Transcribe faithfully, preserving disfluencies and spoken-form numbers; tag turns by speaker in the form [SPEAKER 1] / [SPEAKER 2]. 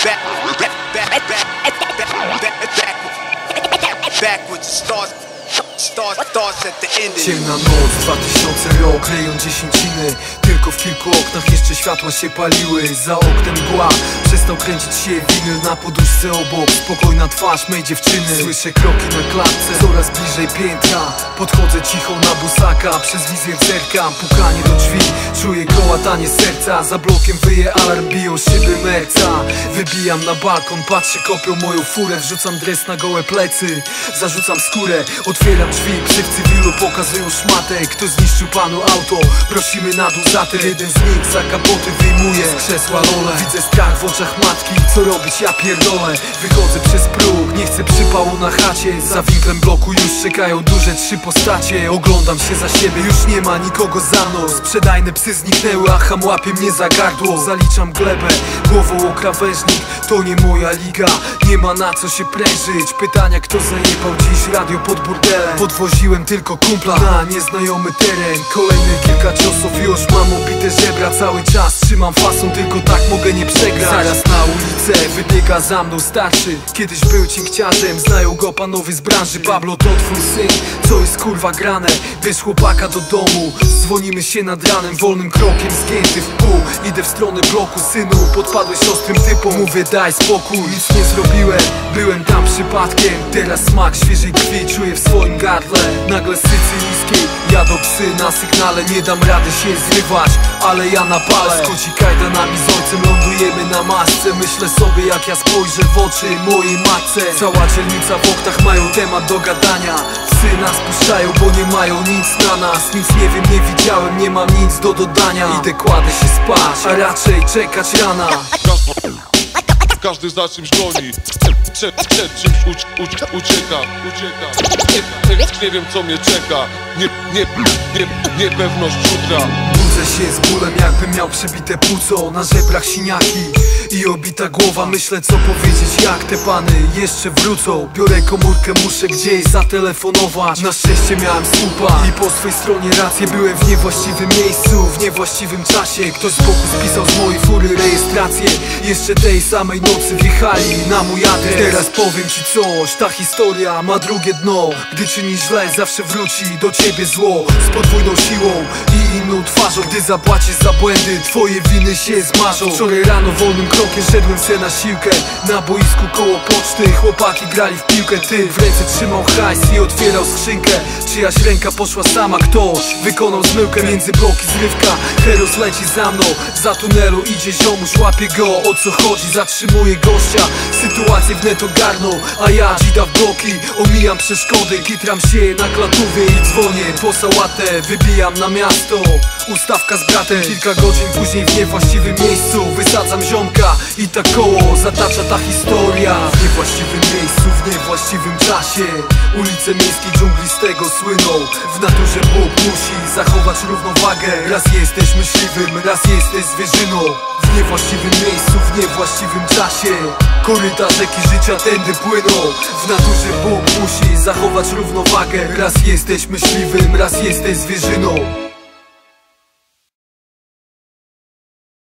[SPEAKER 1] Ciemna noc, dwa tysiące rok, rejon dziesięciny. Tylko w kilku oknach jeszcze światła się paliły. Za oknem mgła, przestał kręcić się winyl na poduszce obok. Spokojna twarz mej dziewczyny. Słyszę kroki na klatce, coraz bliżej piętra. Podchodzę cicho na busaka, przez wizję zerkam. Pukanie do drzwi, czuję kołatanie serca. Za blokiem wyje alarm, biją szyby merca. Wybijam na balkon, patrzę, kopią moją furę. Wrzucam dres na gołe plecy, zarzucam skórę. Otwieram drzwi, psy w cywilu pokazują szmatę. Kto zniszczył panu auto? Prosimy na dół za ten. Jeden z nich za kapoty wyjmuje z krzesła lole. Widzę strach w oczach matki, co robić, ja pierdolę. Wychodzę przez próg, nie chcę przypału na chacie. Za winklem bloku już czekają duże trzy postacie. Oglądam się za siebie, już nie ma nikogo za mną. Sprzedajne psy zniknęły, a cham łapie mnie za gardło. Zaliczam glebę, głową o krawężnik. To nie moja liga, nie ma na co się prężyć. Pytania, kto zajebał dziś radio pod burdelem. Podwoziłem tylko kumpla na nieznajomy teren. Kolejne kilka ciosów, już mam obite żebra. Cały czas trzymam fason, tylko tak mogę nie przegrać. Zaraz na ulicę wybiega za mną starszy. Kiedyś był cinkciarzem, znają go panowie z branży. Pablo to twój syn, co jest kurwa grane? Bierz chłopaka do domu, dzwonimy się nad ranem. Wolnym krokiem zgięty w pół, idę w stronę bloku. Synu, podpadłeś ostrym typom. Mówię daj spokój, nic nie zrobiłem, byłem tam przypadkiem. Teraz smak świeżej krwi czuję w swoim gardle. Nagle sycylijskiej jadą psy na sygnale. Nie dam rady się zrywać, ale ja napalę. Skoci kajdanami z ojcem, lądujemy na masce. Myślę sobie, jak ja spojrzę w oczy mojej matce. Cała dzielnica w oknach mają temat do gadania. Psy nas puszczają, bo nie mają nic na nas. Nic nie wiem, nie widziałem, nie mam nic do dodania. Idę, kładę się spać, a raczej czekać rana.
[SPEAKER 2] Każdy za czymś goni, przed, przed czymś uci, uci, ucieka, ucieka. Nie, nie, nie wiem, co mnie czeka, nie, nie, nie, niepewność jutra.
[SPEAKER 1] Budzę się z bólem, jakbym miał przebite płuco. Na żebrach siniaki i obita głowa. Myślę, co powiedzieć, jak te pany jeszcze wrócą. Biorę komórkę, muszę gdzieś zatelefonować. Na szczęście miałem słupa i po swej stronie rację. Byłem w niewłaściwym miejscu, w niewłaściwym czasie. Ktoś z boku spisał z mojej fury rejestrację. Jeszcze tej samej nocy wjechali na mój adres. Teraz powiem ci coś, ta historia ma drugie dno. Gdy czynisz źle, zawsze wróci do ciebie zło. Z podwójną siłą i inną twarzą. Gdy zapłacisz za błędy, twoje winy się zmarzą. Wczoraj rano wolnym krokiem szedłem se na siłkę. Na boisku koło poczty chłopaki grali w piłkę. Ty w ręce trzymał hajs i otwierał skrzynkę. Czyjaś ręka poszła sama, ktoś wykonał zmyłkę. Między bloki zrywka, Heros leci za mną. Za tunelu idzie ziomuś, łapie go, o co chodzi, zatrzymuje gościa. Sytuację wnet ogarnął, a ja dzida w bloki. Omijam przeszkody, kitram się na klatówie i dzwonię po sałatę. Wybijam na miasto, ustawka z bratem. Kilka godzin później w niewłaściwym miejscu wysadzam ziomka i tak koło zatacza ta historia. W niewłaściwym miejscu, w niewłaściwym czasie. Ulice miejskiej dżungli z tego słyną. W naturze Bóg musi zachować równowagę. Raz jesteś myśliwym, raz jesteś zwierzyną. W niewłaściwym miejscu, w niewłaściwym czasie. Koryta rzeki życia tędy płyną. W naturze Bóg musi zachować równowagę. Raz jesteś myśliwym, raz jesteś zwierzyną.